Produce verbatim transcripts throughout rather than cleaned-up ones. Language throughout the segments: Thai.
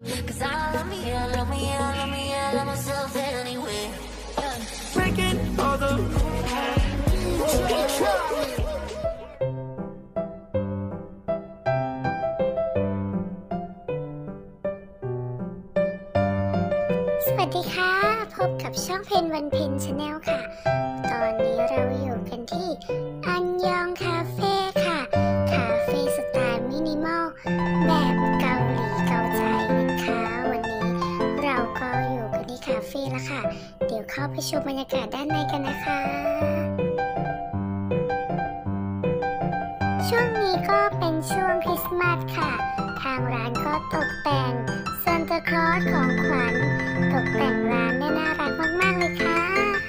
'Cause I love me, I love me, I love me, I love myself anyway. Breaking all the rules. สวัสดีค่ะพบกับช่องเพนวันเพนชาแนลค่ะตอนนี้เราอยู่กันที่อันยองคาเฟ่ค่ะคาเฟ่สไตล์มินิมอลแบบเกาหลีเกาใจนะคะวันนี้เราก็อยู่กันที่คาเฟ่แล้วค่ะเดี๋ยวเข้าไปชมบรรยากาศด้านในกันนะคะช่วงนี้ก็เป็นช่วงคริสต์มาสค่ะทางร้านก็ตกแต่งซานตาคลอสของขวัญตกแต่งร้านได้น่ารักมากๆเลยค่ะ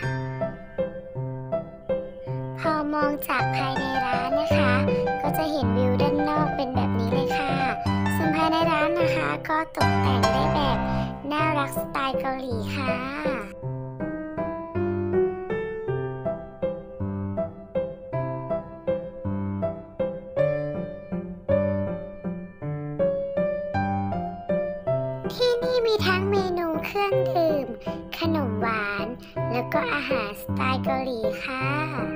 พอมองจากภายในร้านนะคะก็จะเห็นวิวด้านนอกเป็นแบบนี้เลยค่ะส่วนภายในร้านนะคะก็ตกแต่งได้แบบน่ารักสไตล์เกาหลีค่ะที่นี่มีทั้งเมนูเครื่องดื่มขนมหวานแล้วก็อาหารสไตล์เกาหลีค่ะ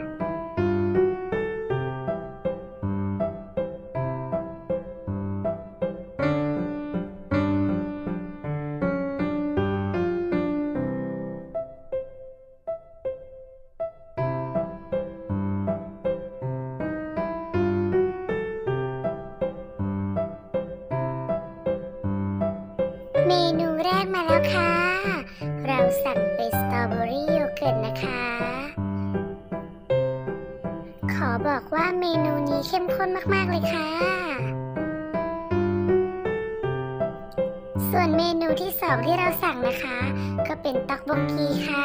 เมนูแรกมาแล้วค่ะเราสั่งเป็นสตรอเบอรี่โยเกิร์ตนะคะขอบอกว่าเมนูนี้เข้มข้นมากๆเลยค่ะส่วนเมนูที่สองที่เราสั่งนะคะก็เป็นต๊อกบกกีค่ะ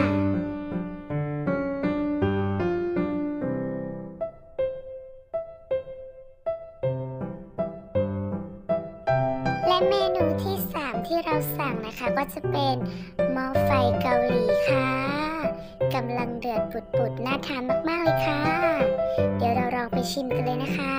และเมนูที่สามที่เราสั่งนะคะก็จะเป็นหม้อไฟเกาหลีค่ะกำลังเดือดปุดๆน่าทานมากๆเลยค่ะเดี๋ยวเราลองไปชิมกันเลยนะคะ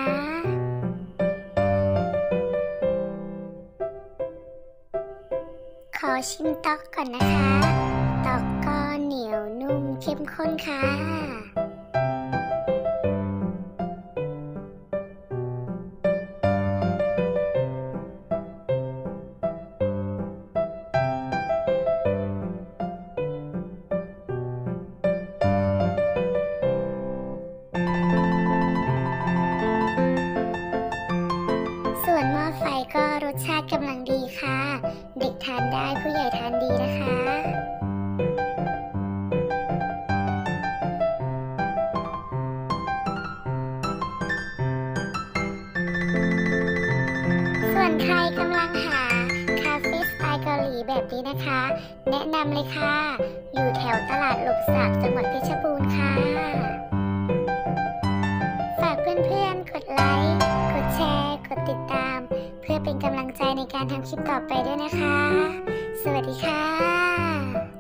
ขอชิมต๊อกก่อนนะคะต๊อกก็เหนียวนุ่มเข้มข้นค่ะส่วนหม้อไฟก็รสชาติกำลังดีค่ะเด็กทานได้ผู้ใหญ่ทานดีนะคะส่วนใครกำลังหาคาเฟ่สไตล์เกาหลีแบบนี้นะคะแนะนำเลยค่ะอยู่แถวตลาดหลบสักจังหวัดเพชรบูรณ์ค่ะฝากเพื่อนๆกดไลค์กดแชร์กดติดตามเพื่อเป็นกำลังใจในการทำคลิปต่อไปด้วยนะคะสวัสดีค่ะ